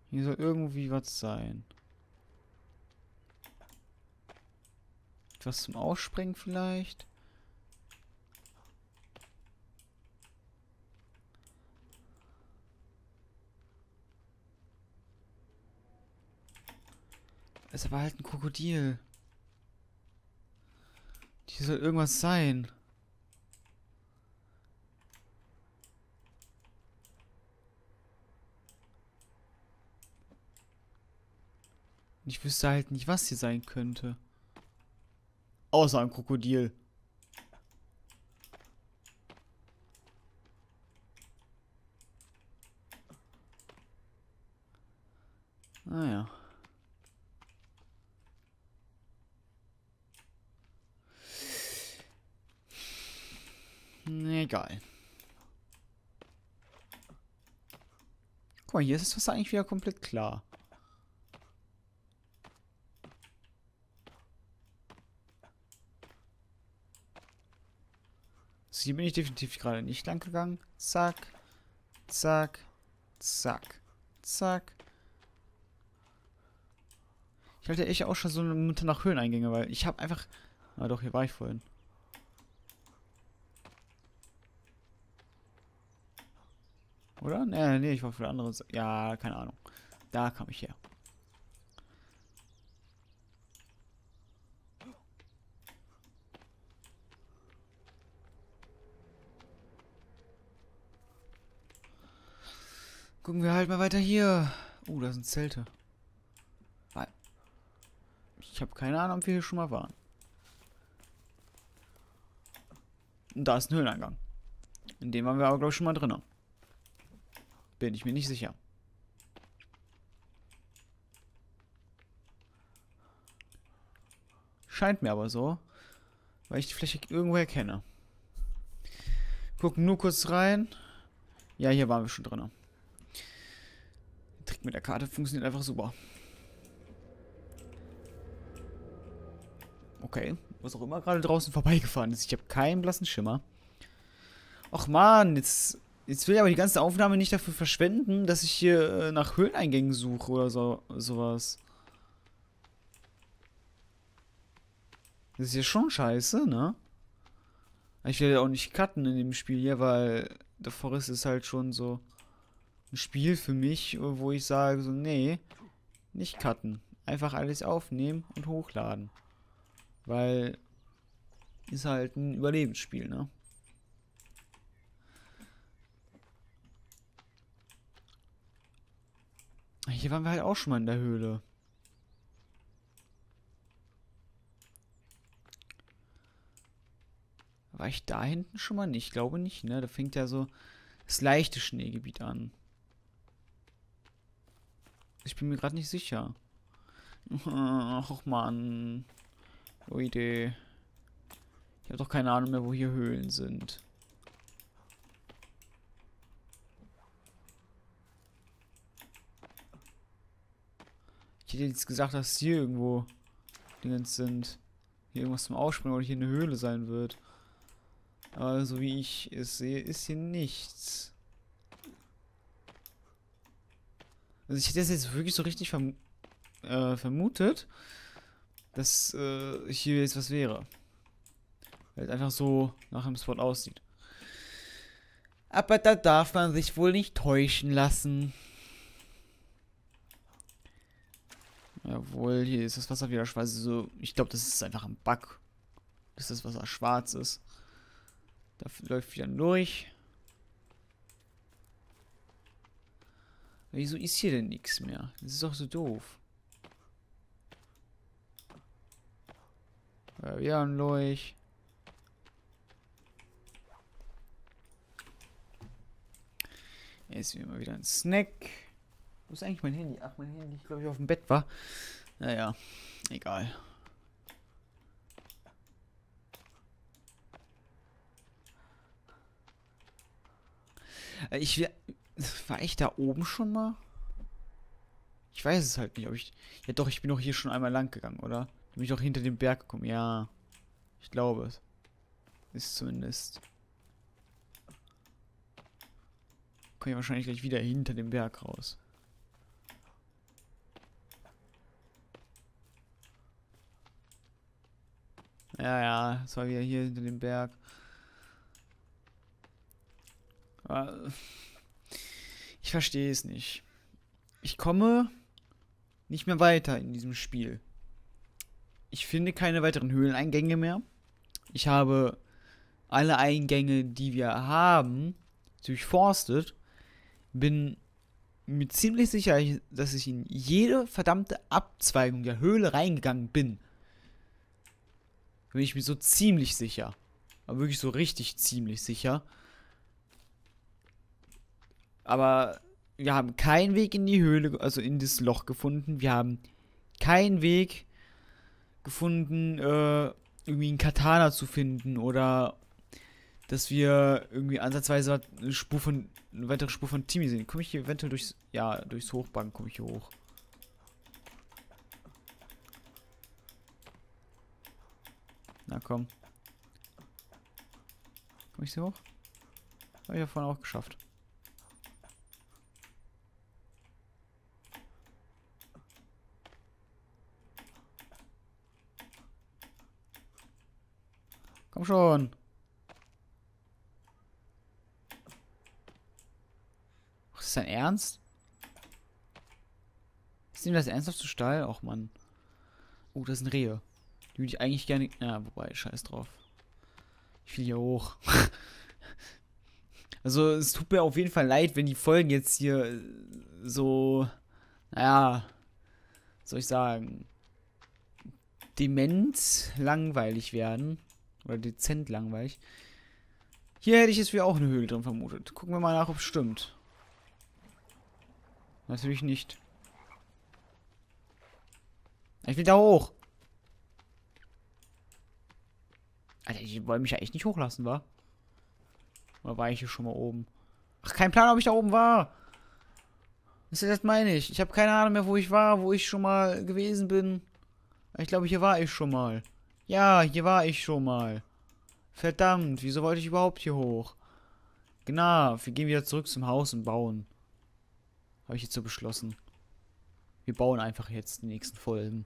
Hier soll irgendwie was sein. Etwas zum Aussprengen vielleicht? Ist aber halt ein Krokodil. Hier soll irgendwas sein. Ich wüsste halt nicht, was hier sein könnte. Außer ein Krokodil. Naja. Egal. Guck mal, hier ist das eigentlich wieder komplett klar. So, hier bin ich definitiv gerade nicht lang gegangen. Zack. Zack. Zack. Zack. Ich halte echt auch schon so eine Minute nach Höhleneingänge, weil ich habe einfach... Ah doch, hier war ich vorhin. Oder? Nee, ich war für andere... Ja, keine Ahnung. Da kam ich her. Gucken wir halt mal weiter hier. Da sind Zelte. Ich habe keine Ahnung, ob wir hier schon mal waren. Und da ist ein Höhleneingang. In dem waren wir aber, glaube ich, schon mal drin. Bin ich mir nicht sicher. Scheint mir aber so, weil ich die Fläche irgendwo erkenne. Gucken nur kurz rein. Ja, hier waren wir schon drin. Der Trick mit der Karte funktioniert einfach super. Okay, was auch immer gerade draußen vorbeigefahren ist. Ich habe keinen blassen Schimmer. Och man, jetzt will ich aber die ganze Aufnahme nicht dafür verschwenden, dass ich hier nach Höhleneingängen suche oder sowas. Das ist ja schon scheiße, ne? Ich will ja auch nicht cutten in dem Spiel hier, weil The Forest ist halt schon so ein Spiel für mich, wo ich sage so, nee, nicht cutten. Einfach alles aufnehmen und hochladen. Weil ist halt ein Überlebensspiel, ne? Hier waren wir halt auch schon mal in der Höhle. War ich da hinten schon mal nicht? Ich glaube nicht, ne? Da fängt ja so das leichte Schneegebiet an. Ich bin mir gerade nicht sicher. Ach man. Oh Idee. Ich habe doch keine Ahnung mehr, wo hier Höhlen sind. Ich hätte jetzt gesagt, dass hier irgendwo Dinge sind. Hier irgendwas zum Ausspringen oder hier eine Höhle sein wird. Aber so wie ich es sehe, ist hier nichts. Also ich hätte das jetzt wirklich so richtig vermutet, dass hier jetzt was wäre. Weil es einfach so nach einem Spot aussieht. Aber da darf man sich wohl nicht täuschen lassen. Jawohl, hier ist das Wasser wieder schwarz. So, ich glaube, das ist einfach ein Bug, dass das Wasser schwarz ist. Da läuft wieder durch. Wieso ist hier denn nichts mehr? Das ist doch so doof. Ja, wieder ein Leuch. Jetzt mal wieder ein Snack. Wo ist eigentlich mein Handy? Ach, mein Handy, ich glaube, ich auf dem Bett war. Naja, egal. War ich da oben schon mal? Ich weiß es halt nicht, ob ich... Ja doch, ich bin doch hier schon einmal lang gegangen, oder? Bin ich doch hinter dem Berg gekommen. Ja, ich glaube es. Ist zumindest. Komme ich wahrscheinlich gleich wieder hinter dem Berg raus. Ja, ja, das war wieder hier hinter dem Berg. Aber ich verstehe es nicht. Ich komme nicht mehr weiter in diesem Spiel. Ich finde keine weiteren Höhleneingänge mehr. Ich habe alle Eingänge, die wir haben, durchforstet. Bin mir ziemlich sicher, dass ich in jede verdammte Abzweigung der Höhle reingegangen bin. Bin ich mir so ziemlich sicher. Aber wirklich so richtig ziemlich sicher. Aber wir haben keinen Weg in die Höhle, also in das Loch gefunden. Wir haben keinen Weg gefunden, irgendwie einen Katana zu finden oder dass wir irgendwie ansatzweise eine weitere Spur von Timmy sehen. Komme ich hier eventuell durchs Hochbank komme ich hier hoch. Na komm. Komme ich hier hoch? Habe ich ja vorhin auch geschafft. Komm schon. Ach, ist das dein Ernst? Ist ihm das ernsthaft zu steil? Och, Mann. Oh, das sind Rehe. Die würde ich eigentlich gerne... Ja, wobei, scheiß drauf. Ich will hier hoch. Also, es tut mir auf jeden Fall leid, wenn die Folgen jetzt hier so... Naja, was soll ich sagen? Dement langweilig werden. Oder dezent langweilig. Hier hätte ich jetzt wieder auch eine Höhle drin vermutet. Gucken wir mal nach, ob es stimmt. Natürlich nicht. Ich will da hoch. Alter, die wollen mich ja echt nicht hochlassen, wa? Oder war ich hier schon mal oben? Ach, kein Plan, ob ich da oben war. Das meine ich. Ich habe keine Ahnung mehr, wo ich war, wo ich schon mal gewesen bin. Ich glaube, hier war ich schon mal. Ja, hier war ich schon mal. Verdammt, wieso wollte ich überhaupt hier hoch? Genau, wir gehen wieder zurück zum Haus und bauen. Habe ich jetzt so beschlossen. Wir bauen einfach jetzt die nächsten Folgen.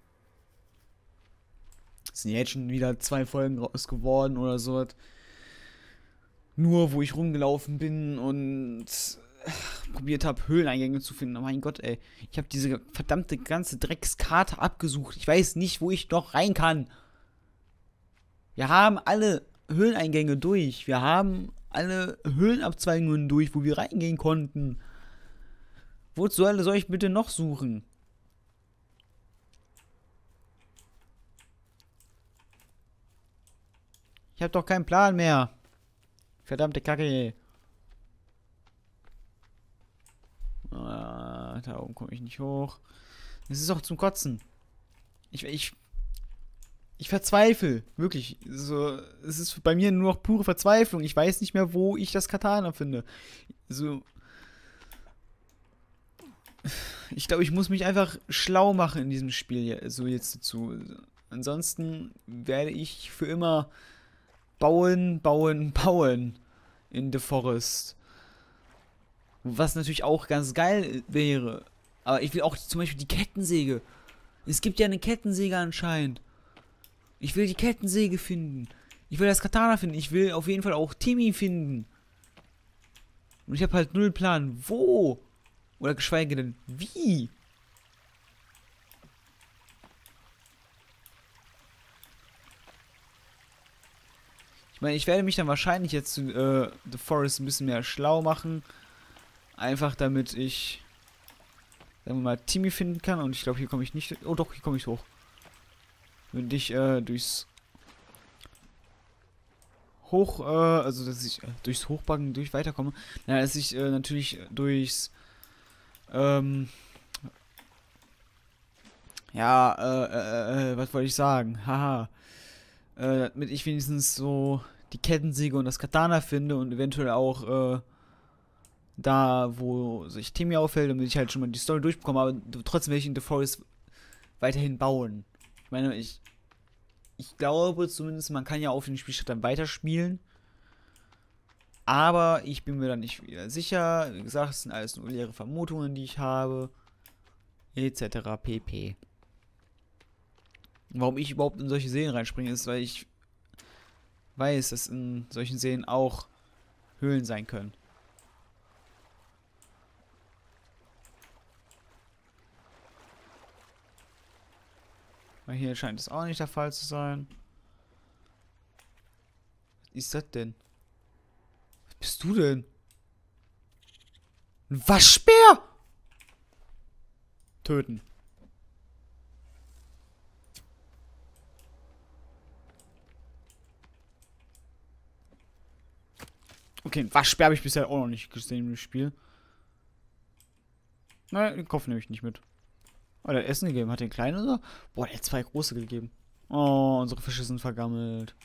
Es sind jetzt schon wieder 2 Folgen raus geworden oder so. Nur, wo ich rumgelaufen bin und probiert habe, Höhleneingänge zu finden. Oh mein Gott, ey. Ich habe diese verdammte ganze Dreckskarte abgesucht. Ich weiß nicht, wo ich noch rein kann. Wir haben alle Höhleneingänge durch. Wir haben alle Höhlenabzweigungen durch, wo wir reingehen konnten. Wozu soll ich bitte noch suchen? Ich habe doch keinen Plan mehr. Verdammte Kacke, ey. Da oben komme ich nicht hoch. Das ist auch zum Kotzen. Ich verzweifle. Wirklich. So, es ist bei mir nur noch pure Verzweiflung. Ich weiß nicht mehr, wo ich das Katana finde. So. Ich glaube, ich muss mich einfach schlau machen in diesem Spiel. So jetzt dazu. Ansonsten werde ich für immer bauen in The Forest. Was natürlich auch ganz geil wäre. Aber ich will auch zum Beispiel die Kettensäge. Es gibt ja eine Kettensäge anscheinend. Ich will die Kettensäge finden. Ich will das Katana finden. Ich will auf jeden Fall auch Timmy finden. Und ich habe halt null Plan, wo. Oder geschweige denn, wie. Ich meine, ich werde mich dann wahrscheinlich jetzt zu The Forest ein bisschen mehr schlau machen. Einfach damit ich, sagen wir mal, Timmy finden kann. Und ich glaube, hier komme ich nicht... Oh doch, hier komme ich hoch. Wenn ich durchs also dass ich durchs Hochbacken weiterkomme. Na, dass ich natürlich durchs was wollte ich sagen? Haha. Damit ich wenigstens so die Kettensäge und das Katana finde und eventuell auch da, wo sich Timmy auffällt, damit ich halt schon mal die Story durchbekomme, aber trotzdem werde ich in The Forest weiterhin bauen. Ich meine, ich glaube zumindest, man kann ja auf den Spielstand dann weiterspielen. Aber ich bin mir dann nicht wieder sicher. Wie gesagt, es sind alles nur leere Vermutungen, die ich habe. Etc. pp. Warum ich überhaupt in solche Seen reinspringe, ist, weil ich weiß, dass in solchen Seen auch Höhlen sein können. Weil hier scheint es auch nicht der Fall zu sein. Was ist das denn? Was bist du denn? Ein Waschbär! Töten. Okay, einen Waschbär habe ich bisher auch noch nicht gesehen im Spiel. Nein, den Kopf nehme ich nicht mit. Oh, der hat Essen gegeben. Hat den kleinen oder? Boah, der hat 2 große gegeben. Oh, unsere Fische sind vergammelt.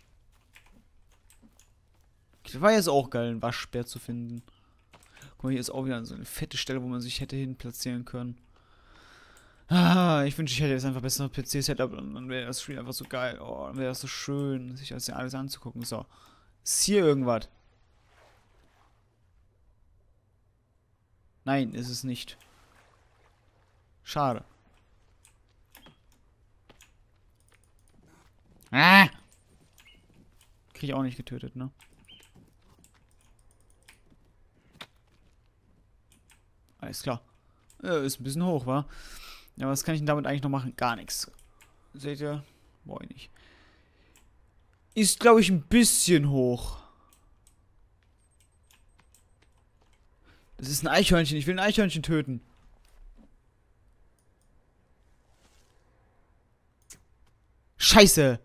Das war jetzt auch geil, einen Waschbär zu finden. Guck mal, hier ist auch wieder so eine fette Stelle, wo man sich hätte hin platzieren können. Ah, ich wünsche, ich hätte jetzt einfach besser PC-Setup und dann wäre das Spiel einfach so geil. Oh, dann wäre das so schön, sich das alles anzugucken. So. Ist hier irgendwas? Nein, ist es nicht. Schade. Ah! Krieg ich auch nicht getötet, ne? Alles klar. Ist ein bisschen hoch, wa? Ja, was kann ich denn damit eigentlich noch machen? Gar nichts. Seht ihr? Boah, nicht. Ist, glaube ich, ein bisschen hoch. Das ist ein Eichhörnchen. Ich will ein Eichhörnchen töten. Scheiße!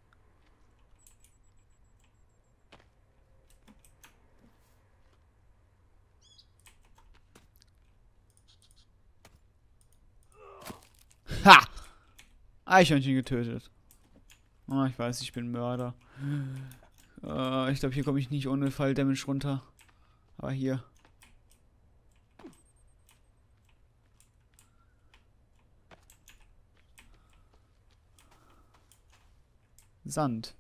Ha! Eichhörnchen getötet. Oh, ich weiß, ich bin Mörder. Ich glaube, hier komme ich nicht ohne Falldamage runter. Aber hier. Sand.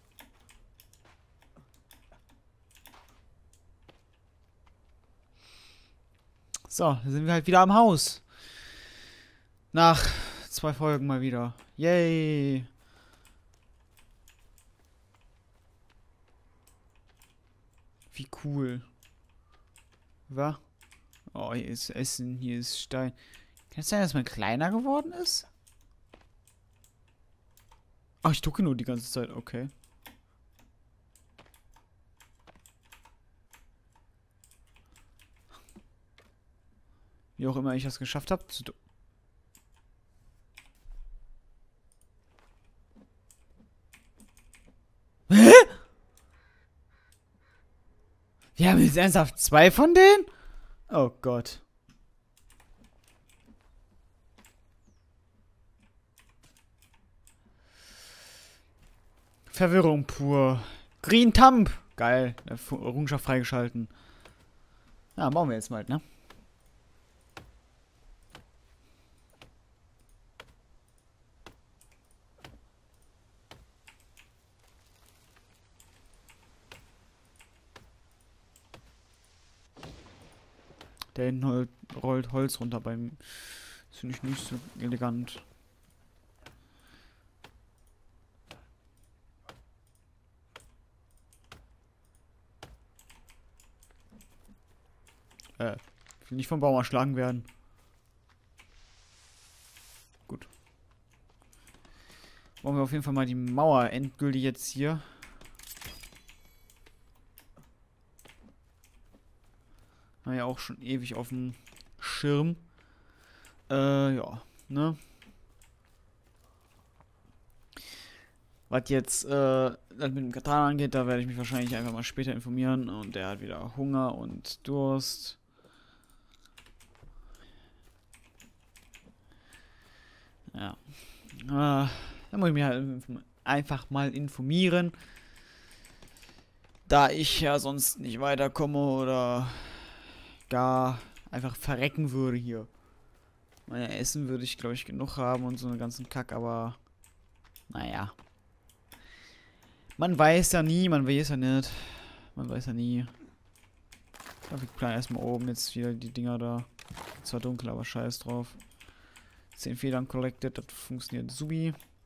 So, da sind wir halt wieder am Haus. Nach 2 Folgen mal wieder. Yay! Wie cool. Was? Oh, hier ist Essen, hier ist Stein. Kann es sein, dass man kleiner geworden ist? Ach, ich drucke nur die ganze Zeit. Okay. Wie auch immer ich das geschafft habe. Hä? Wir haben jetzt ernsthaft 2 von denen? Oh Gott. Verwirrung pur. Green Thumb. Geil. Errungenschaft freigeschalten. Ja, bauen wir jetzt mal, ne? Der hinten rollt Holz runter beim. Das finde ich nicht so elegant. Ich will nicht vom Baum erschlagen werden. Gut. Bauen wir auf jeden Fall mal die Mauer endgültig jetzt hier. Haben wir ja auch schon ewig auf dem Schirm. Ja, ne? Was jetzt das mit dem Katana angeht, da werde ich mich wahrscheinlich einfach mal später informieren. Und der hat wieder Hunger und Durst. Ja. Da muss ich mich halt einfach mal informieren. Da ich ja sonst nicht weiterkomme oder gar einfach verrecken würde hier. Meine Essen würde ich, glaube ich, genug haben und so einen ganzen Kack, aber naja. Man weiß ja nie, man weiß ja nicht. Man weiß ja nie. Ich glaube, ich plane erstmal oben jetzt wieder die Dinger da. Zwar dunkel, aber scheiß drauf. 10 Federn collected, das funktioniert subi.